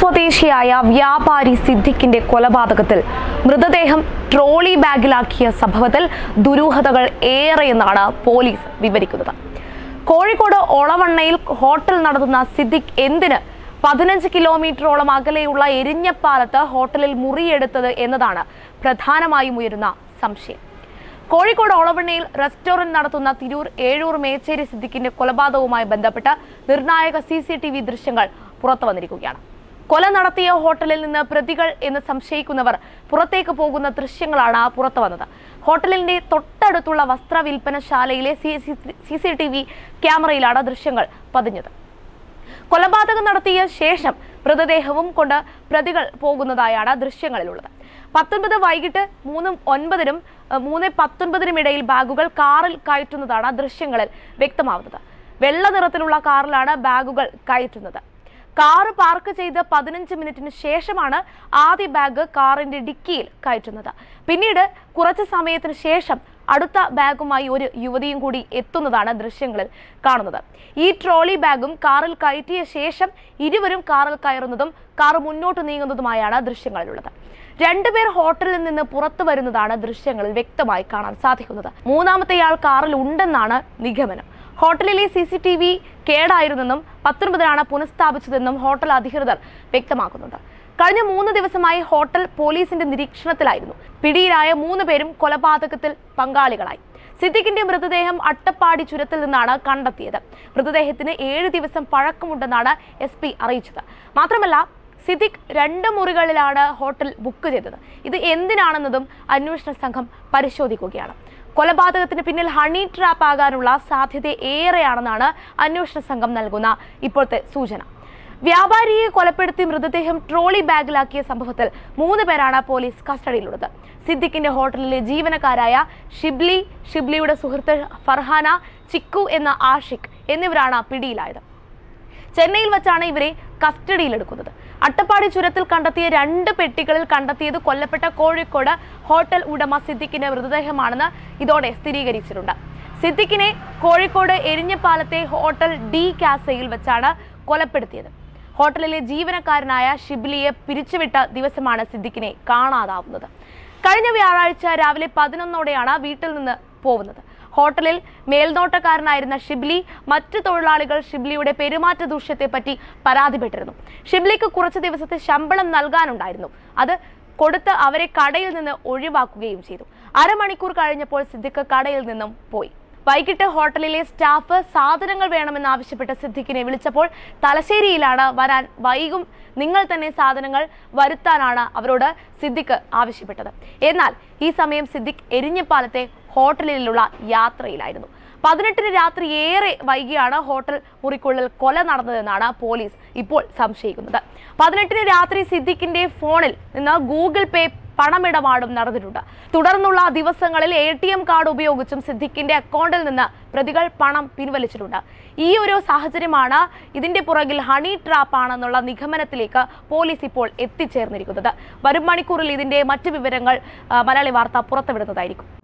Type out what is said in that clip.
സ്വദേശിയായ വ്യാപാരി സിദ്ദിഖിന്റെ കൊലപാതകത്തിൽ മൃതദേഹം ട്രോളി ബാഗിലാക്കിയ സംഭവത്തിൽ ദുരൂഹതകൾ ഏറെയെന്നാണ് പോലീസ് വിവരിക്കുന്നത്. കോഴിക്കോട് ഒളവണ്ണയിൽ ഹോട്ടൽ നടത്തുന്ന സിദ്ദിഖ് എന്തിന് 15 കിലോമീറ്ററോളം അകലെയുള്ള എരിഞ്ഞപ്പാലത്ത് ഹോട്ടലിൽ മുറിയെടുത്തത് എന്നതാണ് പ്രധാനമായും ഉയരുന്ന സംശയം. കോഴിക്കോട് ഒളവണ്ണയിൽ റെസ്റ്റോറന്റ് നടത്തുന്ന തിരൂർ ഏഴൂർ മേച്ചേരി സിദ്ദിഖിന്റെ കൊലപാതകവുമായി ബന്ധപ്പെട്ട നിർണായക CCTV ദൃശ്യങ്ങൾ പുറത്തു വന്നിരിക്കുകയാണ്. കൊല നടത്തിയ ഹോട്ടലിൽ നിന്ന് പ്രതികൾ എന്ന് സംശയിക്കുന്നവർ പുറത്തേക്ക് പോകുന്ന ദൃശ്യങ്ങളാണ് പുറത്തു വന്നത്. ഹോട്ടലിന്റെ തൊട്ടടുത്തുള്ള വസ്ത്ര വിൽപ്പനശാലയിലെ CCTV ക്യാമറയിലാണ് ദൃശ്യങ്ങൾ പതിഞ്ഞത്. കൊലപാതകം നടത്തിയ ശേഷം മൃതദേഹവും കൊണ്ട് പ്രതികൾ പോകുന്നതായാണ് ദൃശ്യങ്ങളിലുള്ളത്. 19 വൈകിട്ട് 3:09-നും 3:19-നും ഇടയിൽ ബാഗുകൾ കാറിൽ കയറ്റുന്നതാണ് ദൃശ്യങ്ങളിൽ വ്യക്തമാവുന്നത്. വെള്ള നിറത്തിലുള്ള കാറിലാണ് ബാഗുകൾ കയറ്റുന്നത്. കാറ് പാർക്ക് ചെയ്ത് 15 മിനിറ്റിന് ശേഷമാണ് ആദ്യ ബാഗ് കാറിന്റെ ഡിക്കിയിൽ കയറ്റുന്നത്. പിന്നീട് കുറച്ച് സമയത്തിന് ശേഷം അടുത്ത ബാഗുമായി ഒരു യുവതിയും കൂടി എത്തുന്നതാണ് ദൃശ്യങ്ങളിൽ കാണുന്നത്. ഈ ട്രോളി ബാഗും കാറിൽ കയറ്റിയ ശേഷം ഇരുവരും കാറിൽ കയറുന്നതും കാർ മുന്നോട്ട് നീങ്ങുന്നതുമായാണ് ദൃശ്യങ്ങളിലുള്ളത്. രണ്ടുപേർ ഹോട്ടലിൽ നിന്ന് പുറത്തു വരുന്നതാണ് ദൃശ്യങ്ങളിൽ വ്യക്തമായി കാണാൻ സാധിക്കുന്നത്. മൂന്നാമത്തെയാൾ കാറിൽ ഉണ്ടെന്നാണ് നിഗമനം. ഹോട്ടലിലെ CCTV കേടായിരുന്നെന്നും 19-നാണ് പുനഃസ്ഥാപിച്ചതെന്നും ഹോട്ടൽ അധികൃതർ വ്യക്തമാക്കുന്നുണ്ട്. കഴിഞ്ഞ 3 ദിവസമായി ഹോട്ടൽ പോലീസിന്റെ നിരീക്ഷണത്തിലായിരുന്നു. പിടിയിലായ 3 പേരും കൊലപാതകത്തിൽ പങ്കാളികളായി. സിദ്ദിഖിന്റെ മൃതദേഹം അട്ടപ്പാടി ചുരത്തിൽ നിന്നാണ് കണ്ടെത്തിയത്. മൃതദേഹത്തിന് 7 ദിവസം പഴക്കമുണ്ടെന്നാണ് SP അറിയിച്ചത്. മാത്രമല്ല സിദ്ദിഖ് 2 മുറികളിലാണ് ഹോട്ടൽ ബുക്ക് ചെയ്തത്. ഇത് എന്തിനാണെന്നതും അന്വേഷണ സംഘം പരിശോധിക്കുകയാണ്. കൊലപാതകത്തിന് പിന്നിൽ ഹണി ട്രാപ്പ് ആകാനുള്ള സാധ്യത ഏറെയാണെന്നാണ് അന്വേഷണ സംഘം നൽകുന്ന ഇപ്പോഴത്തെ സൂചന. വ്യാപാരിയെ കൊലപ്പെടുത്തി മൃതദേഹം ട്രോളി ബാഗിലാക്കിയ സംഭവത്തിൽ 3 പേരാണ് പോലീസ് കസ്റ്റഡിയിലുള്ളത്. സിദ്ദിഖിന്റെ ഹോട്ടലിലെ ജീവനക്കാരായ ഷിബ്ലിയുടെ സുഹൃത്ത് ഫർഹാന, ചിക്കു എന്ന ആഷിഖ് എന്നിവരാണ് പിടിയിലായത്. ചെന്നൈയിൽ വച്ചാണ് ഇവരെ കസ്റ്റഡിയിലെടുക്കുന്നത്. അട്ടപ്പാടി ചുരത്തിൽ കണ്ടെത്തിയ 2 പെട്ടികളിൽ കണ്ടെത്തിയത് കൊല്ലപ്പെട്ട കോഴിക്കോട് ഹോട്ടൽ ഉടമ സിദ്ദിഖിന്റെ മൃതദേഹമാണെന്ന് ഇതോടെ സ്ഥിരീകരിച്ചിട്ടുണ്ട്. സിദ്ദിഖിനെ കോഴിക്കോട് എരിഞ്ഞപ്പാലത്തെ ഹോട്ടൽ ഡി കാസയിൽ വെച്ചാണ് കൊലപ്പെടുത്തിയത്. ഹോട്ടലിലെ ജീവനക്കാരനായ ഷിബ്ലിയെ പിരിച്ചുവിട്ട ദിവസമാണ് സിദ്ദിഖിനെ കാണാതാവുന്നത്. കഴിഞ്ഞ വ്യാഴാഴ്ച രാവിലെ 11-ഓടെയാണ് വീട്ടിൽ നിന്ന് പോകുന്നത്. ഹോട്ടലിൽ മേൽനോട്ടക്കാരനായിരുന്ന ഷിബ്ലി മറ്റു തൊഴിലാളികൾ ഷിബ്ലിയുടെ പെരുമാറ്റ ദൂഷ്യത്തെപ്പറ്റി പരാതിപ്പെട്ടിരുന്നു. ഷിബ്ലിക്ക് കുറച്ച് ദിവസത്തെ ശമ്പളം നൽകാനുണ്ടായിരുന്നു. അത് കൊടുത്ത് അവരെ കടയിൽ നിന്ന് ഒഴിവാക്കുകയും ചെയ്തു. അരമണിക്കൂർ കഴിഞ്ഞപ്പോൾ സിദ്ദിഖ് കടയിൽ നിന്നും പോയി. വൈകിട്ട് ഹോട്ടലിലെ സ്റ്റാഫ് സാധനങ്ങൾ വേണമെന്നാവശ്യപ്പെട്ട് സിദ്ദിഖിനെ വിളിച്ചപ്പോൾ തലശ്ശേരിയിലാണ് വരാൻ വൈകും, നിങ്ങൾ തന്നെ സാധനങ്ങൾ വരുത്താനാണ് അവരോട് സിദ്ദിഖ് ആവശ്യപ്പെട്ടത്. എന്നാൽ ഈ സമയം സിദ്ദിഖ് എരിഞ്ഞപ്പാലത്തെ ഹോട്ടലിലുള്ള യാത്രയിലായിരുന്നു. 18-ന് രാത്രി ഏറെ വൈകിയാണ് ഹോട്ടൽ മുറിക്കുള്ളിൽ കൊല നടന്നതെന്നാണ് പോലീസ് ഇപ്പോൾ സംശയിക്കുന്നത്. 18-ന് രാത്രി സിദ്ദിഖിന്റെ ഫോണിൽ നിന്ന് ഗൂഗിൾ പേ പണമിടപാടും നടന്നിട്ടുണ്ട്. തുടർന്നുള്ള ദിവസങ്ങളിൽ ATM കാർഡ് ഉപയോഗിച്ചും സിദ്ദിഖിന്റെ അക്കൗണ്ടിൽ നിന്ന് പ്രതികൾ പണം പിൻവലിച്ചിട്ടുണ്ട്. ഈ ഒരു സാഹചര്യമാണ് ഇതിന്റെ പുറകിൽ ഹണി ട്രാപ്പ് ആണെന്നുള്ള നിഗമനത്തിലേക്ക് പോലീസ് ഇപ്പോൾ എത്തിച്ചേർന്നിരിക്കുന്നത്. വരും മണിക്കൂറിൽ ഇതിന്റെ മറ്റു വിവരങ്ങൾ മലയാളി വാർത്ത പുറത്തുവിടുന്നതായിരിക്കും.